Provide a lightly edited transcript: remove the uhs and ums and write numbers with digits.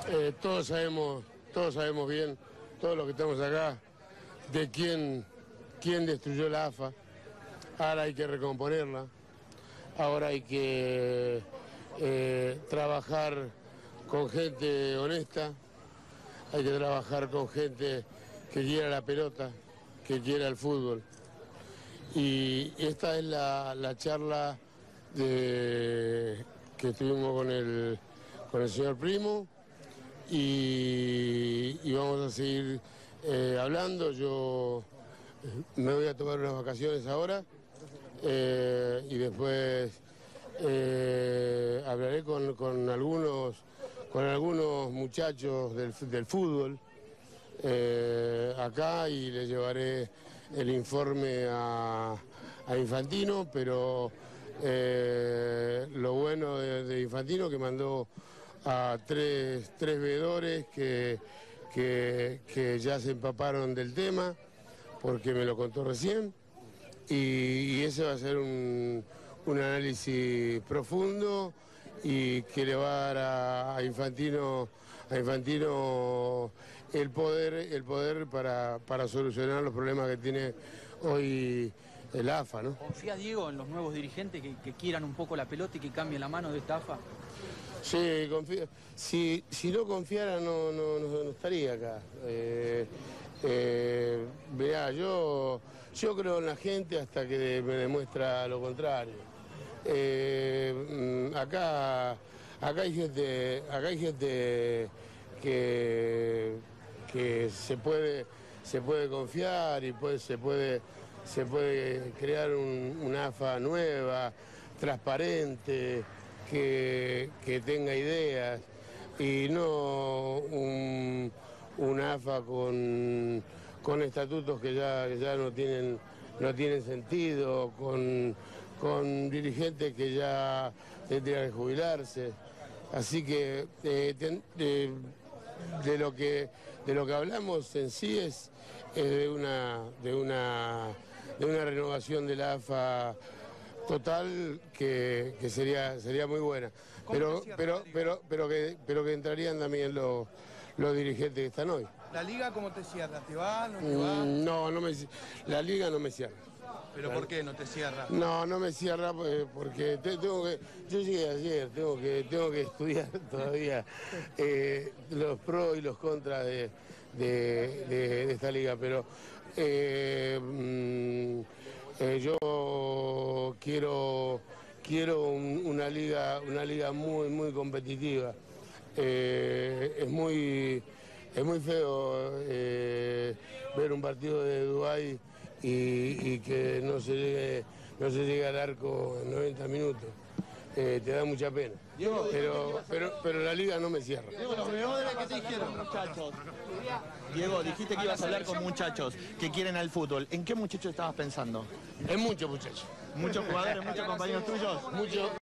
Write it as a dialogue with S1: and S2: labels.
S1: Todos sabemos bien, todos los que estamos acá, de quién destruyó la AFA. Ahora hay que recomponerla, ahora hay que trabajar con gente honesta, hay que trabajar con gente que quiera la pelota, que quiera el fútbol. Y esta es la charla que tuvimos con el señor Primo y vamos a seguir hablando. Yo me voy a tomar unas vacaciones ahora y después hablaré con algunos muchachos del fútbol acá y le llevaré el informe a Infantino, pero lo bueno de Infantino que mandó a tres veedores que ya se empaparon del tema, porque me lo contó recién, y ese va a ser un análisis profundo y que le va a dar a Infantino el poder para solucionar los problemas que tiene hoy el AFA, ¿no?
S2: ¿Confía, Diego, en los nuevos dirigentes que quieran un poco la pelota y que cambien la mano de esta AFA?
S1: Sí, confío. Si no confiara no estaría acá. Mirá, yo creo en la gente hasta que me demuestra lo contrario. Acá hay gente que se puede confiar y se puede crear una AFA nueva, transparente, que tenga ideas y no un AFA con estatutos que ya no tienen sentido, con dirigentes que ya tendrían que jubilarse. Así que de lo que hablamos en sí es de una renovación de la AFA total que sería muy buena, pero que entrarían también los dirigentes que están hoy.
S3: ¿La Liga cómo te cierra? ¿Te va? ¿No te va?
S1: No, la Liga no me cierra.
S3: ¿Pero por qué no te cierra?
S1: No me cierra porque yo llegué ayer, tengo que estudiar todavía los pros y los contras de esta liga, pero yo quiero una liga muy competitiva. Es muy feo ver un partido de Dubái y que no se llegue al arco en 90 minutos. Te da mucha pena.
S3: Diego,
S1: pero la liga no me cierra.
S3: Diego, los veedores que te dijeron, muchachos.
S4: Diego, dijiste que ibas a hablar con muchachos que quieren al fútbol. ¿En qué muchachos estabas pensando?
S1: En muchos muchachos.
S4: ¿Muchos jugadores, muchos compañeros tuyos?
S1: Muchos.